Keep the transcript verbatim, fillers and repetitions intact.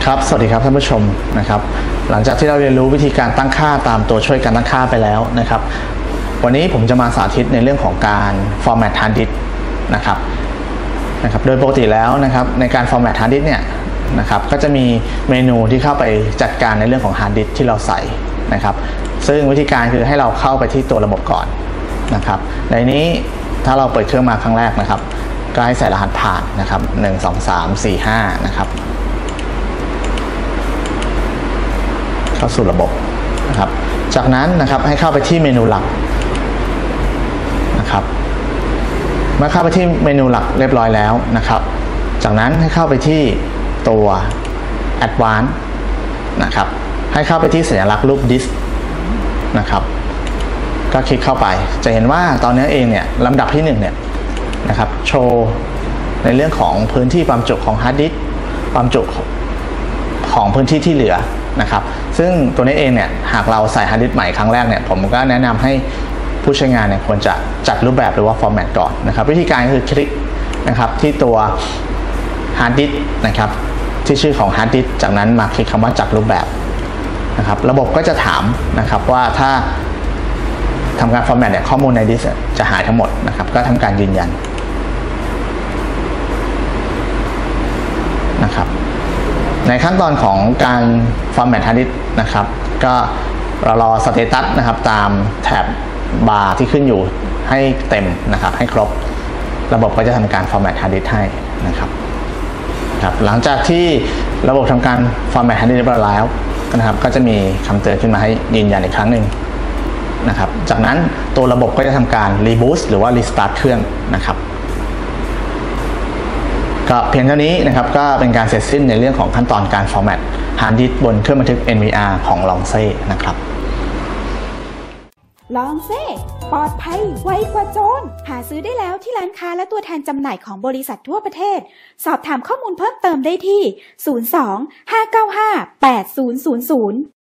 ครับสวัสดีครับท่านผู้ชมนะครับหลังจากที่เราเรียนรู้วิธีการตั้งค่าตามตัวช่วยการตั้งค่าไปแล้วนะครับวันนี้ผมจะมาสาธิตในเรื่องของการ format hard disk นะครับนะครับโดยปกติแล้วนะครับในการ format hard disk เนี่ยนะครับก็จะมีเมนูที่เข้าไปจัดการในเรื่องของ hard disk ที่เราใส่นะครับซึ่งวิธีการคือให้เราเข้าไปที่ตัวระบบก่อนนะครับในนี้ถ้าเราเปิดเครื่องมาครั้งแรกนะครับก็ให้ใส่รหัสผ่านนะครับหนึ่ง สอง สาม สี่ ห้านะครับเข้าสู่ระบบนะครับจากนั้นนะครับให้เข้าไปที่เมนูหลักนะครับเมื่อเข้าไปที่เมนูหลักเรียบร้อยแล้วนะครับจากนั้นให้เข้าไปที่ตัว Advanced นะครับให้เข้าไปที่สัญลักษณ์รูปดิสก์นะครับก็คลิกเข้าไปจะเห็นว่าตอนนี้เองเนี่ยลำดับที่หนึ่งเนี่ยนะครับโชว์ในเรื่องของพื้นที่ความจุของฮาร์ดดิสก์ความจุของพื้นที่ที่เหลือนะครับซึ่งตัวนี้เองเนี่ยหากเราใส่ฮาร์ดดิสก์ใหม่ครั้งแรกเนี่ยผมก็แนะนำให้ผู้ใช้งานเนี่ยควรจะจัดรูปแบบหรือว่าฟอร์แมตก่อนนะครับวิธีการคือคลิกนะครับที่ตัวฮาร์ดดิสก์นะครับที่ชื่อของฮาร์ดดิสก์จากนั้นมาคลิกคำว่าจัดรูปแบบนะครับระบบก็จะถามนะครับว่าถ้าทำการฟอร์แมตเนี่ยข้อมูลในดิสก์จะหายทั้งหมดนะครับก็ทำการยืนยันนะครับในขั้นตอนของการฟอร์แมตฮาร์ดดิสก์นะครับก็เรารอสเตตัสนะครับตามแถบบาร์ที่ขึ้นอยู่ให้เต็มนะครับให้ครบระบบก็จะทำการฟอร์แมตฮาร์ดดิสก์ให้นะครับครับหลังจากที่ระบบทำการฟอร์แมตฮาร์ดดิสก์เรียบร้อยแล้วนะครับก็จะมีคำเตือนขึ้นมาให้ยืนยันอีกครั้งหนึ่งนะครับจากนั้นตัวระบบก็จะทำการรีบูตหรือว่ารีสตาร์ทเครื่องนะครับก็เพียงเท่านี้นะครับก็เป็นการเสร็จสิ้นในเรื่องของขั้นตอนการฟอร์แมตฮาร์ดดิสก์บนเครื่องบันทึก เอ็น วี อาร์ ของ Longse นะครับ Longse ปลอดภัยไวกว่าโจรหาซื้อได้แล้วที่ร้านค้าและตัวแทนจำหน่ายของบริษัททั่วประเทศสอบถามข้อมูลเพิ่มเติมได้ที่ศูนย์ สอง ห้า เก้า ห้า แปด ศูนย์ ศูนย์ ศูนย์